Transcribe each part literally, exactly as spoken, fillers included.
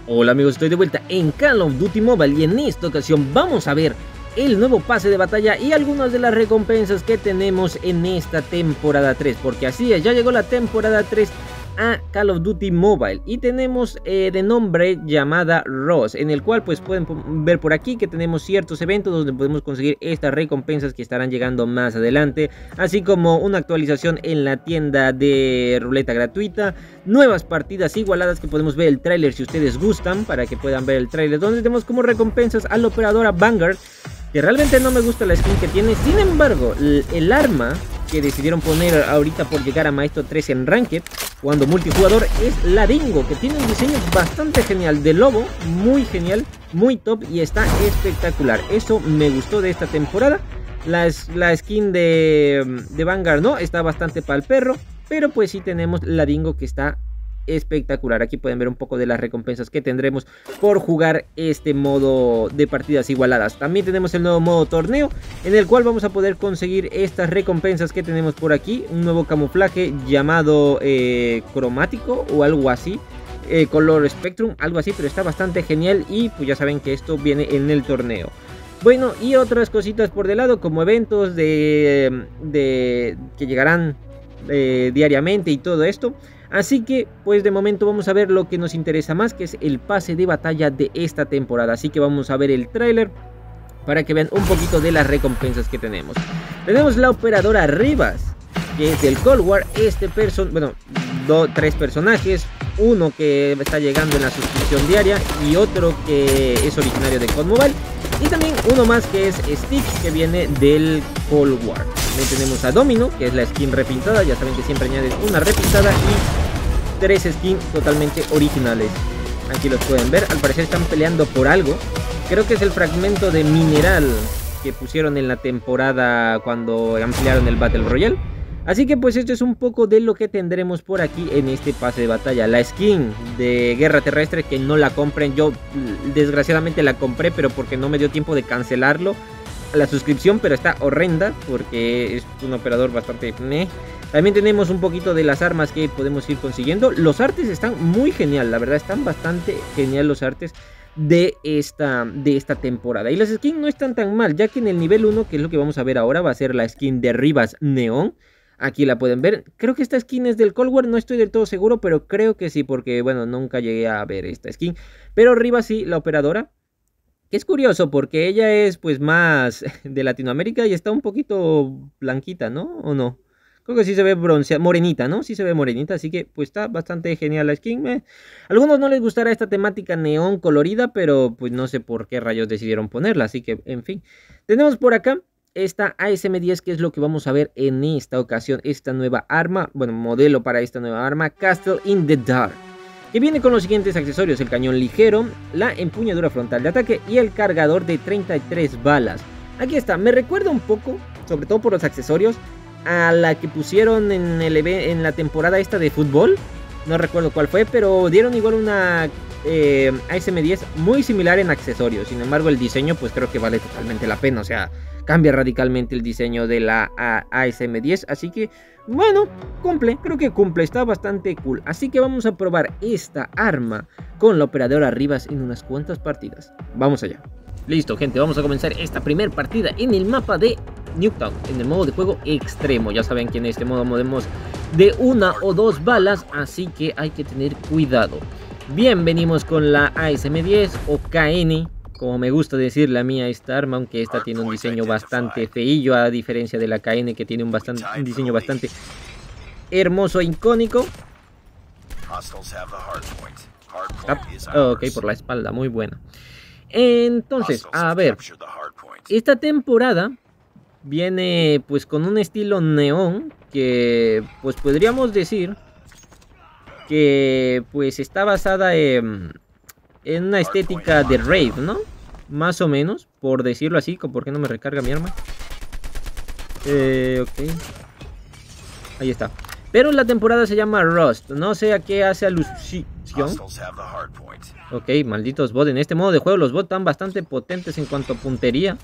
Hola amigos, estoy de vuelta en Call of Duty Mobile y en esta ocasión vamos a ver el nuevo pase de batalla y algunas de las recompensas que tenemos en esta temporada tres. Porque así es, ya llegó la temporada tres a Call of Duty Mobile y tenemos eh, de nombre llamada Ross, en el cual pues pueden ver por aquí que tenemos ciertos eventos donde podemos conseguir estas recompensas que estarán llegando más adelante, así como una actualización en la tienda de ruleta gratuita, nuevas partidas igualadas que podemos ver el tráiler si ustedes gustan, para que puedan ver el tráiler, donde tenemos como recompensas a la operadora Vanguard, que realmente no me gusta la skin que tiene. Sin embargo, el, el arma que decidieron poner ahorita por llegar a Maestro tres en Ranked, cuando multijugador, es la Dingo, que tiene un diseño bastante genial de lobo, muy genial, muy top y está espectacular. Eso me gustó de esta temporada. La, la skin de, de Vanguard no, está bastante para el perro, pero pues sí tenemos la Dingo que está espectacular. Aquí pueden ver un poco de las recompensas que tendremos por jugar este modo de partidas igualadas. También tenemos el nuevo modo torneo, en el cual vamos a poder conseguir estas recompensas que tenemos por aquí. Un nuevo camuflaje llamado eh, cromático o algo así, eh, color spectrum, algo así, pero está bastante genial. Y pues ya saben que esto viene en el torneo. Bueno, y otras cositas por de lado, como eventos de, de que llegarán eh, diariamente y todo esto. Así que pues de momento vamos a ver lo que nos interesa más, que es el pase de batalla de esta temporada. Así que vamos a ver el tráiler para que vean un poquito de las recompensas que tenemos. Tenemos la operadora Rivas, que es del Cold War. Este person, bueno, do, tres personajes, uno que está llegando en la suscripción diaria y otro que es originario de C O D Mobile. Y también uno más que es Stitch, que viene del Cold War. También tenemos a Domino, que es la skin repintada. Ya saben que siempre añaden una repintada y tres skins totalmente originales. Aquí los pueden ver. Al parecer están peleando por algo. Creo que es el fragmento de mineral que pusieron en la temporada cuando ampliaron el Battle Royale. Así que pues esto es un poco de lo que tendremos por aquí en este pase de batalla. La skin de guerra terrestre, que no la compren. Yo desgraciadamente la compré, pero porque no me dio tiempo de cancelarlo la suscripción, pero está horrenda porque es un operador bastante meh. También tenemos un poquito de las armas que podemos ir consiguiendo. Los artes están muy genial, la verdad están bastante genial los artes de esta, de esta temporada. Y las skins no están tan mal, ya que en el nivel uno, que es lo que vamos a ver ahora, va a ser la skin de Rivas Neón. Aquí la pueden ver. Creo que esta skin es del Cold War, no estoy del todo seguro, pero creo que sí, porque bueno, nunca llegué a ver esta skin. Pero Rivas sí, la operadora. Que es curioso porque ella es pues más de Latinoamérica y está un poquito blanquita, ¿no? ¿O no? Creo que sí se ve bronceada, morenita, ¿no? Sí se ve morenita, así que pues está bastante genial la skin. Eh. A algunos no les gustará esta temática neón colorida, pero pues no sé por qué rayos decidieron ponerla, así que en fin. Tenemos por acá esta A S M diez, que es lo que vamos a ver en esta ocasión, esta nueva arma, bueno, modelo para esta nueva arma, Castle in the Dark, que viene con los siguientes accesorios: el cañón ligero, la empuñadura frontal de ataque y el cargador de treinta y tres balas. Aquí está, me recuerda un poco, sobre todo por los accesorios, a la que pusieron en, el en la temporada esta de fútbol. No recuerdo cuál fue, pero dieron igual una eh, A S M diez muy similar en accesorios. Sin embargo, el diseño pues creo que vale totalmente la pena, o sea, cambia radicalmente el diseño de la A S M diez, así que bueno, cumple, creo que cumple, está bastante cool. Así que vamos a probar esta arma con la operadora Rivas en unas cuantas partidas. Vamos allá. Listo, gente, vamos a comenzar esta primera partida en el mapa de Nuketown, en el modo de juego extremo. Ya saben que en este modo podemos de una o dos balas, así que hay que tener cuidado. Bien, venimos con la A S M diez o K N, como me gusta decir la mía esta arma, aunque esta tiene un diseño bastante feillo, a diferencia de la K N, que tiene un, bastante, un diseño bastante hermoso e icónico. Ah, ok, por la espalda, muy buena. Entonces, a ver, esta temporada viene pues con un estilo neón que pues podríamos decir que pues está basada en, en una estética de rave, ¿no? Más o menos, por decirlo así. ¿Por qué no me recarga mi arma? Eh, ok. Ahí está. Pero la temporada se llama Rust. No sé a qué hace alusión. Ok, malditos bots. En este modo de juego los bots están bastante potentes en cuanto a puntería.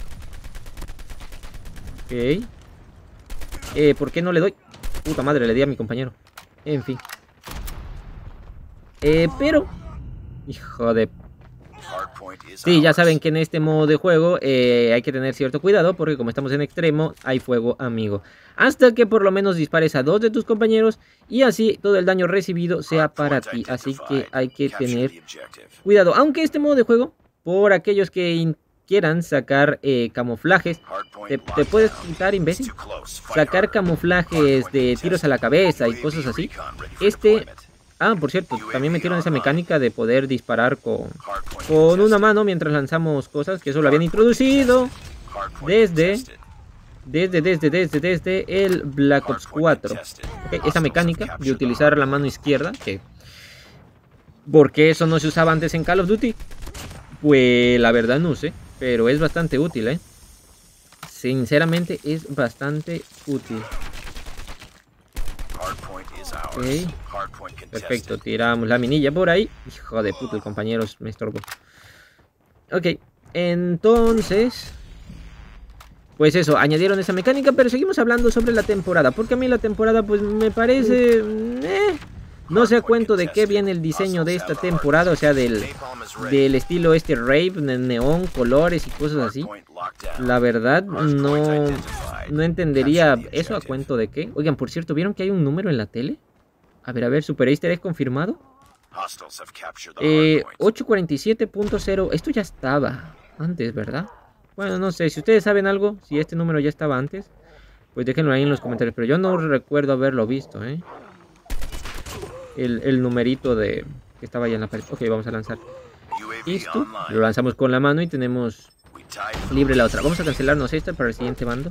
Ok. Eh, ¿por qué no le doy? Puta madre, le di a mi compañero. En fin. Eh, pero Hijo de... Sí, ya saben que en este modo de juego eh, hay que tener cierto cuidado porque como estamos en extremo hay fuego amigo. Hasta que por lo menos dispares a dos de tus compañeros y así todo el daño recibido sea para ti. Así que hay que tener cuidado. Aunque este modo de juego, por aquellos que quieran sacar eh, camuflajes, te, te puedes quitar, imbécil, sacar camuflajes de tiros a la cabeza y cosas así. Este... Ah, por cierto, también metieron esa mecánica de poder disparar con, con una mano mientras lanzamos cosas, que eso lo habían introducido desde, desde, desde, desde, desde el Black Ops cuatro. Okay, esa mecánica de utilizar la mano izquierda, que ¿por qué eso no se usaba antes en Call of Duty? Pues la verdad no sé, pero es bastante útil, ¿eh? Sinceramente es bastante útil. Okay. Perfecto, tiramos la minilla por ahí. Hijo de puta, el compañero me estorbó. Ok, entonces... Pues eso, añadieron esa mecánica, pero seguimos hablando sobre la temporada. Porque a mí la temporada pues me parece... Eh, no sé a cuento de qué viene el diseño de esta temporada. O sea, del, del estilo este rave, neón, colores y cosas así. La verdad, no, no entendería eso a cuento de qué. Oigan, por cierto, ¿vieron que hay un número en la tele? A ver, a ver, Super Easter Egg confirmado. Eh, ocho cuarenta y siete punto cero. Esto ya estaba antes, ¿verdad? Bueno, no sé, si ustedes saben algo, si este número ya estaba antes, pues déjenlo ahí en los comentarios. Pero yo no recuerdo haberlo visto, ¿eh? El, el numerito de que estaba ahí en la pared. Ok, vamos a lanzar esto. Lo lanzamos con la mano y tenemos libre la otra. Vamos a cancelarnos esta para el siguiente bando.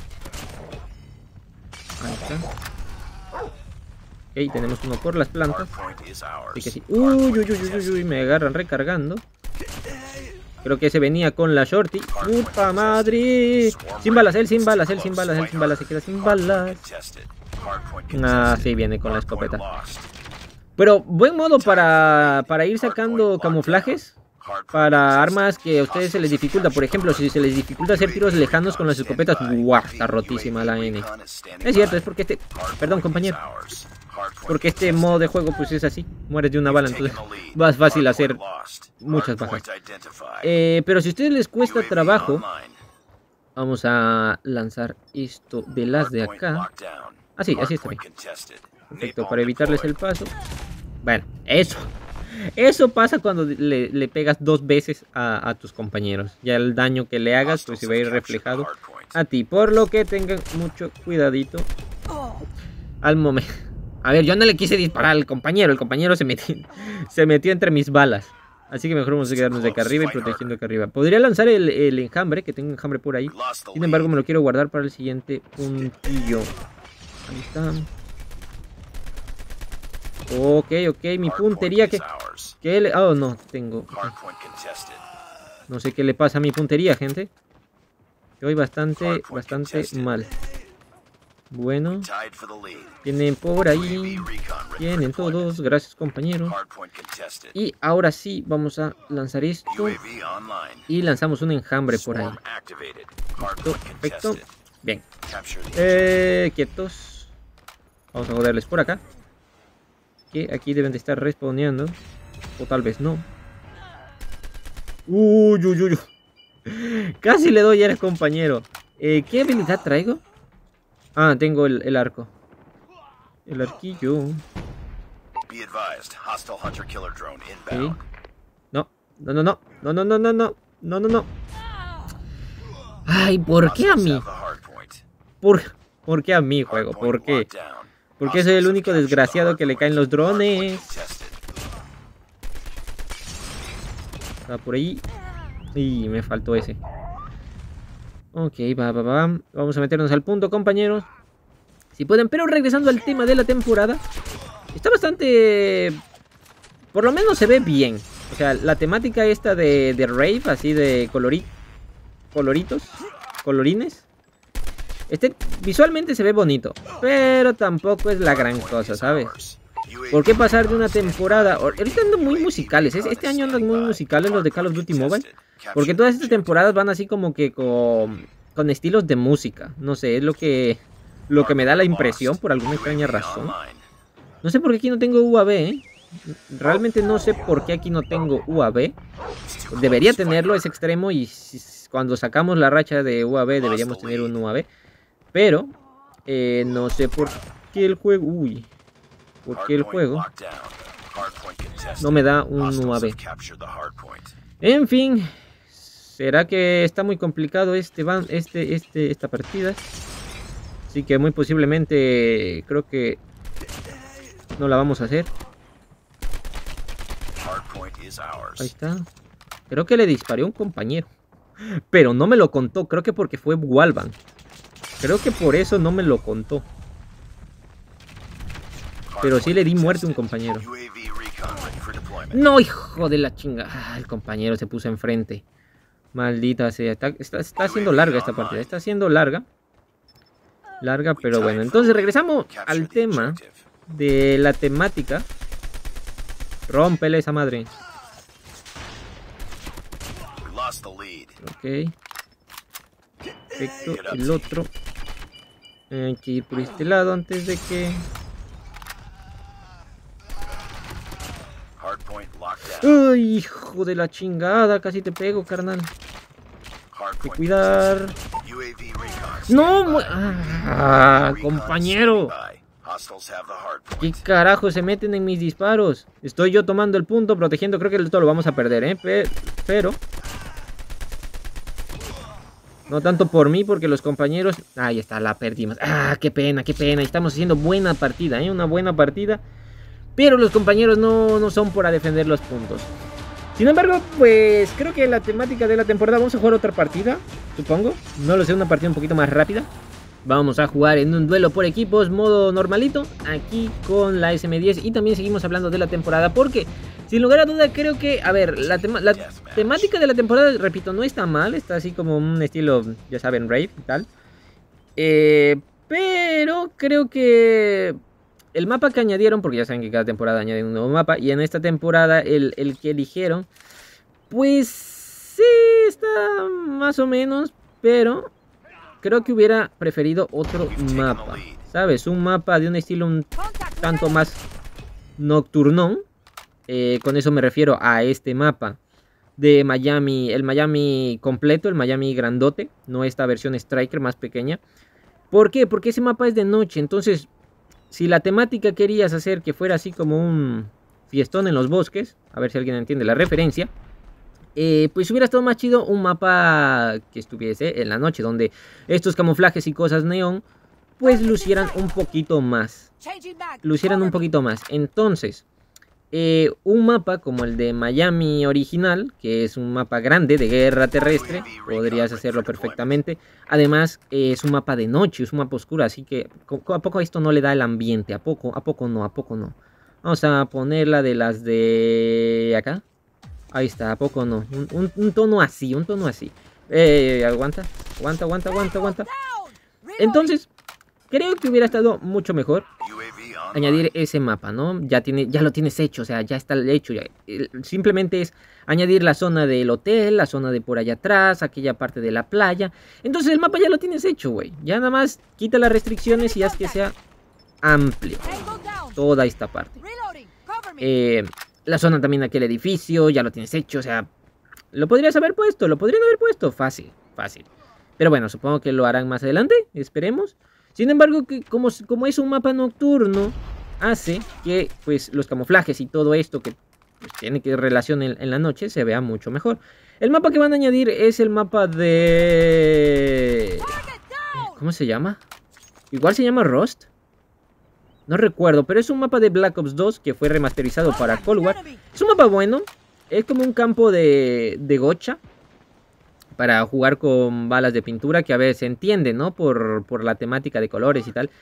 Ahí está. Ok, tenemos uno por las plantas. Así que sí. Uy, uy, uy, uy, uy, me agarran recargando. Creo que se venía con la shorty. ¡Puta madre! Sin balas, él sin balas, él sin balas, él sin balas, se queda sin balas. Ah, sí, viene con la escopeta. Pero buen modo para, para ir sacando camuflajes. Para armas que a ustedes se les dificulta. Por ejemplo, si se les dificulta hacer tiros lejanos con las escopetas. ¡Guau! Está rotísima la N. Es cierto, es porque este... Perdón, compañero. Porque este modo de juego pues es así. Mueres de una bala, entonces más fácil hacer muchas bajas. Eh, pero si a ustedes les cuesta trabajo, vamos a lanzar esto de las de acá. Así, así está bien. Perfecto, para evitarles el paso. Bueno, eso. Eso pasa cuando le, le pegas dos veces a, a tus compañeros. Ya el daño que le hagas pues se va a ir reflejado a ti. Por lo que tengan mucho cuidadito al momento. A ver, yo no le quise disparar al compañero. El compañero se metió, se metió entre mis balas. Así que mejor vamos a quedarnos de acá arriba y protegiendo acá arriba. Podría lanzar el, el enjambre, que tengo enjambre por ahí. Sin embargo, me lo quiero guardar para el siguiente puntillo. Ahí está. Ok, ok, mi puntería que... que le... Oh, no, tengo... No sé qué le pasa a mi puntería, gente. Que hoy bastante, bastante mal. Bueno, tienen por ahí, tienen todos, gracias compañero. Y ahora sí, vamos a lanzar esto. Y lanzamos un enjambre por ahí. Listo, perfecto. Bien. Eh, quietos. Vamos a joderles por acá. Que aquí deben de estar respondiendo. O tal vez no. Uy, uy, uy. Casi le doy a el compañero. Eh, ¿Qué habilidad traigo? Ah, tengo el, el arco. El arquillo. Okay. No, no, no, no. No, no, no, no, no. No, no, no. Ay, ¿por qué a mí? ¿Por, ¿Por qué a mí, juego? ¿Por qué? Porque soy el único desgraciado que le caen los drones. Está por ahí. Y me faltó ese. Ok, va, va, va. Vamos a meternos al punto, compañeros. Si pueden, pero regresando al tema de la temporada. Está bastante... Por lo menos se ve bien. O sea, la temática esta de, de rave, así de colori... coloritos, colorines. Este visualmente se ve bonito, pero tampoco es la gran cosa, ¿sabes? ¿Por qué pasar de una temporada? Ahorita andan muy musicales, ¿eh? Este año andan muy musicales los de Call of Duty Mobile. Porque todas estas temporadas van así como que con, con estilos de música. No sé, es lo que, lo que me da la impresión por alguna extraña razón. No sé por qué aquí no tengo U A V, ¿eh? Realmente no sé por qué aquí no tengo U A V. Debería tenerlo, es extremo. Y si, cuando sacamos la racha de U A V deberíamos tener un U A V. Pero eh, no sé por qué el juego... Uy. ¿Por qué el juego no me da un U A V? En fin. ¿Será que está muy complicado este, este, este, esta partida? Así que muy posiblemente creo que no la vamos a hacer. Ahí está. Creo que le disparé a un compañero. Pero no me lo contó. Creo que porque fue Wallbang. Creo que por eso no me lo contó. Pero sí le di muerte a un compañero. No, hijo de la chinga. Ah, el compañero se puso enfrente. Maldita sea. Está, está, está haciendo larga esta partida. Está haciendo larga. Larga, pero bueno. Entonces regresamos al tema de la temática. Rómpele esa madre. Ok. Perfecto. El otro. Hay que ir por este lado antes de que... Uy, hijo de la chingada. Casi te pego, carnal. Hay que cuidar. No, ah, compañero. ¿Qué carajo se meten en mis disparos? Estoy yo tomando el punto, protegiendo. Creo que esto lo vamos a perder, ¿eh? Pero... no tanto por mí, porque los compañeros... ahí está, la perdimos. Ah, qué pena, qué pena. Estamos haciendo buena partida, ¿eh? Una buena partida. Pero los compañeros no, no son para defender los puntos. Sin embargo, pues creo que la temática de la temporada... vamos a jugar otra partida, supongo. No lo sé, una partida un poquito más rápida. Vamos a jugar en un duelo por equipos, modo normalito, aquí con la ese eme diez. Y también seguimos hablando de la temporada, porque sin lugar a duda creo que, a ver, la, tema, la temática de la temporada, repito, no está mal. Está así como un estilo, ya saben, Raid y tal. Eh, pero creo que el mapa que añadieron, porque ya saben que cada temporada añaden un nuevo mapa, y en esta temporada el, el que eligieron, pues sí, está más o menos, pero... creo que hubiera preferido otro mapa, ¿sabes? Un mapa de un estilo un tanto más nocturnón. Eh, con eso me refiero a este mapa de Miami, el Miami completo, el Miami grandote, no esta versión Striker más pequeña. ¿Por qué? Porque ese mapa es de noche, entonces si la temática querías hacer que fuera así como un fiestón en los bosques, a ver si alguien entiende la referencia, Eh, pues hubiera estado más chido un mapa que estuviese en la noche, donde estos camuflajes y cosas neón, pues lucieran un poquito más. Lucieran un poquito más. Entonces, eh, un mapa como el de Miami original, que es un mapa grande de guerra terrestre, podrías hacerlo perfectamente. Además, eh, es un mapa de noche, es un mapa oscuro, así que ¿a poco esto no le da el ambiente? ¿A poco? ¿A poco no? ¿A poco no? Vamos a ponerla de las de acá. Ahí está, ¿a poco no? Un, un, un tono así, un tono así. Eh, aguanta, aguanta, aguanta, aguanta, aguanta. Entonces, creo que hubiera estado mucho mejor añadir ese mapa, ¿no? Ya, tiene, ya lo tienes hecho, o sea, ya está hecho. Ya. Simplemente es añadir la zona del hotel, la zona de por allá atrás, aquella parte de la playa. Entonces el mapa ya lo tienes hecho, güey. Ya nada más quita las restricciones y haz que sea amplio toda esta parte. Eh... La zona también de aquel edificio, ya lo tienes hecho, o sea, lo podrías haber puesto, lo podrían haber puesto, fácil, fácil. Pero bueno, supongo que lo harán más adelante, esperemos. Sin embargo, que como, como es un mapa nocturno, hace que pues los camuflajes y todo esto que pues, tiene que relación en, en la noche se vea mucho mejor. El mapa que van a añadir es el mapa de... ¿cómo se llama? Igual se llama Rust. No recuerdo, pero es un mapa de Black Ops dos que fue remasterizado para Cold War. Es un mapa bueno, es como un campo de, de gocha para jugar con balas de pintura, que a veces se entiende, ¿no? Por, por la temática de colores y tal.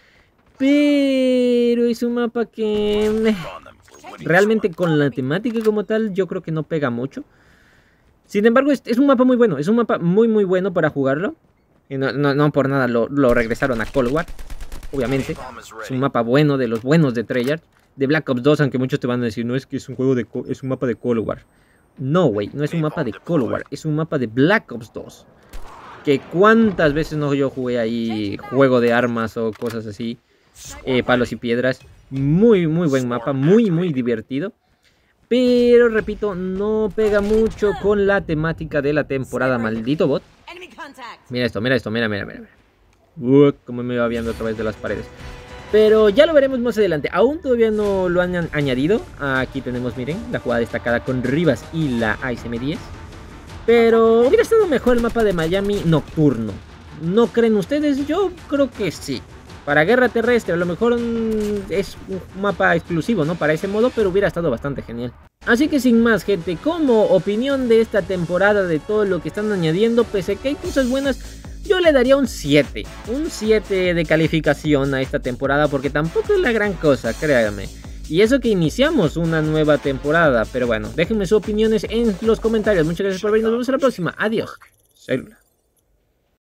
Pero es un mapa que realmente con la temática como tal yo creo que no pega mucho. Sin embargo, es, es un mapa muy bueno, es un mapa muy muy bueno para jugarlo. Y no, no, no por nada lo, lo regresaron a Cold War. Obviamente, es un mapa bueno, de los buenos de Treyarch. De Black Ops dos, aunque muchos te van a decir, no es que es un juego de es un mapa de Cold War. No, güey, no es un mapa de Cold War, es un mapa de Black Ops dos. Que cuántas veces no yo jugué ahí juego de armas o cosas así, eh, palos y piedras. Muy, muy buen mapa, muy, muy divertido. Pero, repito, no pega mucho con la temática de la temporada, maldito bot. Mira esto, mira esto, mira, mira, mira. Uh, como me va viendo a través de las paredes. Pero ya lo veremos más adelante. Aún todavía no lo han añadido. Aquí tenemos, miren, la jugada destacada con Rivas y la A S M diez. Pero hubiera estado mejor el mapa de Miami nocturno. ¿No creen ustedes? Yo creo que sí. Para guerra terrestre a lo mejor mm, es un mapa exclusivo, ¿no? Para ese modo, pero hubiera estado bastante genial. Así que sin más, gente, como opinión de esta temporada, de todo lo que están añadiendo, pese a que hay cosas buenas, yo le daría un siete. Un siete de calificación a esta temporada, porque tampoco es la gran cosa, créanme. Y eso que iniciamos una nueva temporada, pero bueno, déjenme sus opiniones en los comentarios. Muchas gracias por ver y nos vemos en la próxima. Adiós. Célula.